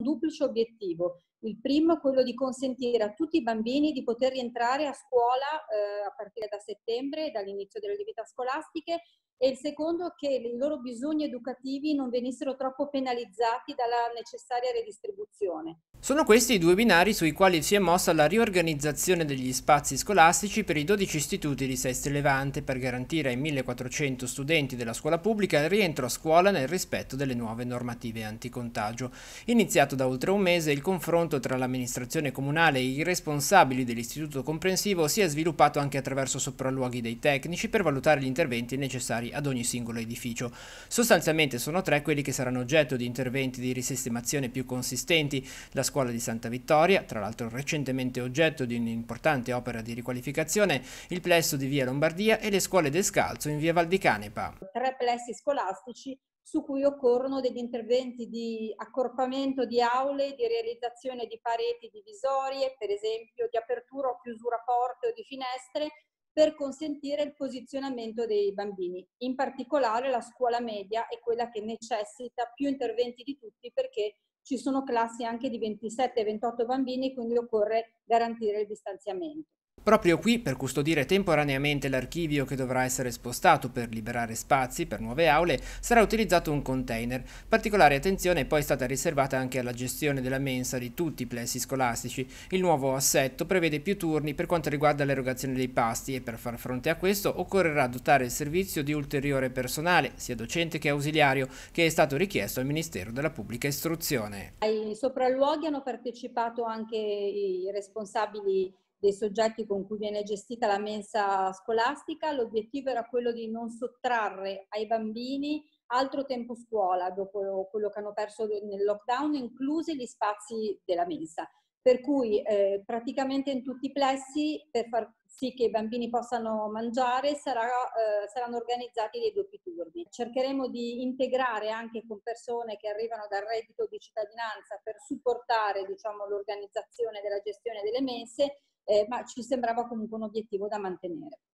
duplice obiettivo. Il primo è quello di consentire a tutti i bambini di poter rientrare a scuola a partire da settembre, dall'inizio delle attività scolastiche, e il secondo è che i loro bisogni educativi non venissero troppo penalizzati dalla necessaria redistribuzione. Sono questi i due binari sui quali si è mossa la riorganizzazione degli spazi scolastici per i 12 istituti di Sestri Levante per garantire ai 1400 studenti della scuola pubblica il rientro a scuola nel rispetto delle nuove normative anticontagio. Iniziato da oltre un mese, il confronto tra l'amministrazione comunale e i responsabili dell'istituto comprensivo si è sviluppato anche attraverso sopralluoghi dei tecnici per valutare gli interventi necessari ad ogni singolo edificio. Sostanzialmente sono tre quelli che saranno oggetto di interventi di risistemazione più consistenti: la scuola di Santa Vittoria, tra l'altro recentemente oggetto di un'importante opera di riqualificazione, il plesso di via Lombardia e le scuole del Scalzo in via Val di Canepa. 3 plessi scolastici su cui occorrono degli interventi di accorpamento di aule, di realizzazione di pareti divisorie, per esempio di apertura o chiusura porte o di finestre, per consentire il posizionamento dei bambini. In particolare la scuola media è quella che necessita più interventi di tutti, perché ci sono classi anche di 27-28 bambini, quindi occorre garantire il distanziamento. Proprio qui, per custodire temporaneamente l'archivio che dovrà essere spostato per liberare spazi per nuove aule, sarà utilizzato un container. Particolare attenzione è poi stata riservata anche alla gestione della mensa di tutti i plessi scolastici. Il nuovo assetto prevede più turni per quanto riguarda l'erogazione dei pasti e per far fronte a questo occorrerà dotare il servizio di ulteriore personale, sia docente che ausiliario, che è stato richiesto al Ministero della Pubblica Istruzione. Ai sopralluoghi hanno partecipato anche i responsabili dei soggetti con cui viene gestita la mensa scolastica. L'obiettivo era quello di non sottrarre ai bambini altro tempo scuola dopo quello che hanno perso nel lockdown, inclusi gli spazi della mensa. Per cui praticamente in tutti i plessi, per far sì che i bambini possano mangiare, saranno organizzati dei doppi turni. Cercheremo di integrare anche con persone che arrivano dal reddito di cittadinanza per supportare, diciamo, l'organizzazione della gestione delle mense, ma ci sembrava comunque un obiettivo da mantenere.